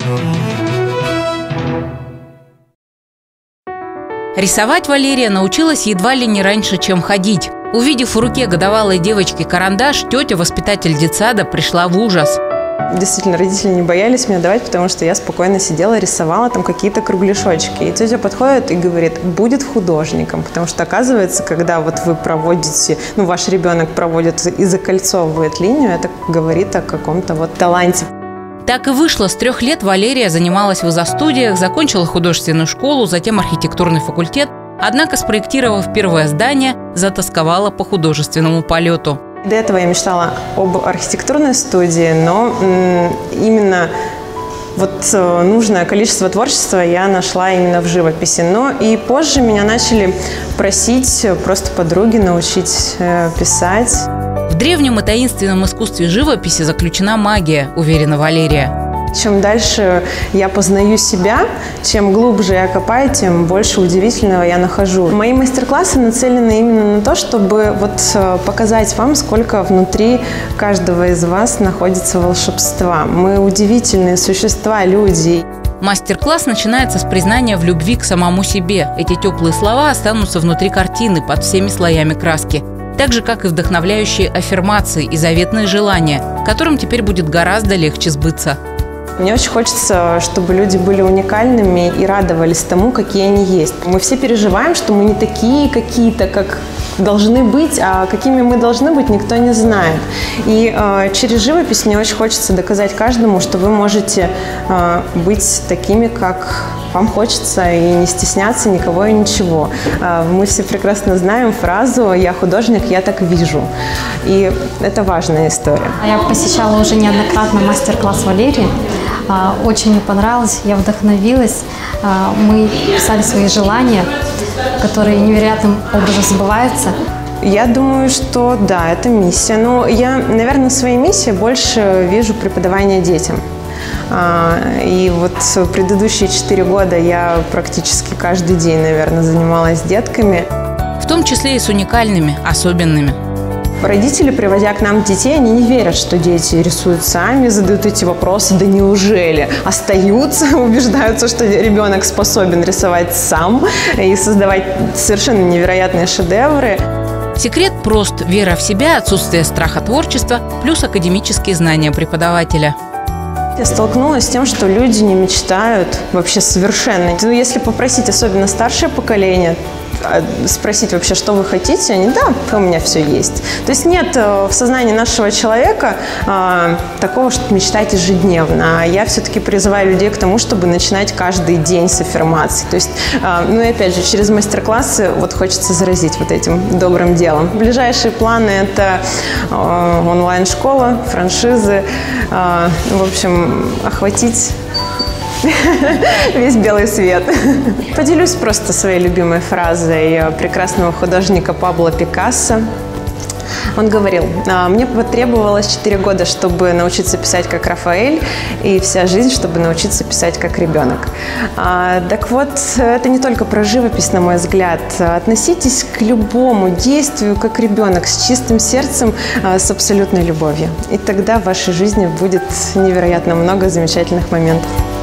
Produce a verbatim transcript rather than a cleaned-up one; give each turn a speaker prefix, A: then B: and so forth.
A: Рисовать Валерия научилась едва ли не раньше, чем ходить. Увидев в руке годовалой девочки карандаш, тетя, воспитатель детсада, пришла в ужас.
B: Действительно, родители не боялись мне давать, потому что я спокойно сидела, рисовала там какие-то кругляшочки. И тетя подходит и говорит: будет художником. Потому что, оказывается, когда вот вы проводите, ну, ваш ребенок проводит и закольцовывает линию, это говорит о каком-то вот таланте.
A: Так и вышло. С трех лет Валерия занималась в изо-студиях, закончила художественную школу, затем архитектурный факультет. Однако, спроектировав первое здание, затасковала по художественному полету.
B: До этого я мечтала об архитектурной студии, но именно вот нужное количество творчества я нашла именно в живописи. Но и позже меня начали просить просто подруги научить писать.
A: В древнем и таинственном искусстве живописи заключена магия, уверена Валерия.
B: Чем дальше я познаю себя, чем глубже я копаю, тем больше удивительного я нахожу. Мои мастер-классы нацелены именно на то, чтобы вот показать вам, сколько внутри каждого из вас находится волшебства. Мы удивительные существа, люди.
A: Мастер-класс начинается с признания в любви к самому себе. Эти теплые слова останутся внутри картины под всеми слоями краски. Так же, как и вдохновляющие аффирмации и заветные желания, которым теперь будет гораздо легче сбыться.
B: Мне очень хочется, чтобы люди были уникальными и радовались тому, какие они есть. Мы все переживаем, что мы не такие какие-то, как должны быть, а какими мы должны быть, никто не знает. И э, через живопись мне очень хочется доказать каждому, что вы можете э, быть такими, как вам хочется, и не стесняться никого и ничего. Э, мы все прекрасно знаем фразу «я художник, я так вижу». И это важная история.
C: Я посещала уже неоднократно мастер-класс Валерии. Очень мне понравилось, я вдохновилась. Мы писали свои желания, которые невероятным образом сбываются.
B: Я думаю, что да, это миссия. Но я, наверное, своей миссией больше вижу преподавание детям. И вот предыдущие четыре года я практически каждый день, наверное, занималась детками.
A: В том числе и с уникальными, особенными.
B: Родители, приводя к нам детей, они не верят, что дети рисуют сами, задают эти вопросы: да неужели? Остаются, убеждаются, что ребенок способен рисовать сам и создавать совершенно невероятные шедевры.
A: Секрет прост: вера в себя, отсутствие страха творчества, плюс академические знания преподавателя.
B: Я столкнулась с тем, что люди не мечтают вообще совершенно. Ну, если попросить, особенно старшее поколение, спросить вообще, что вы хотите, они: да, у меня все есть. То есть нет в сознании нашего человека а, такого, что мечтать ежедневно. А я все-таки призываю людей к тому, чтобы начинать каждый день с аффирмаций. То есть, а, ну и опять же, через мастер-классы вот хочется заразить вот этим добрым делом. Ближайшие планы – это а, онлайн-школа, франшизы, а, в общем, охватить весь белый свет. Поделюсь просто своей любимой фразой прекрасного художника Пабло Пикассо. Он говорил: мне потребовалось четыре года, чтобы научиться писать как Рафаэль, и вся жизнь, чтобы научиться писать как ребенок. А, так вот, это не только про живопись, на мой взгляд. Относитесь к любому действию как ребенок, с чистым сердцем, с абсолютной любовью. И тогда в вашей жизни будет невероятно много замечательных моментов.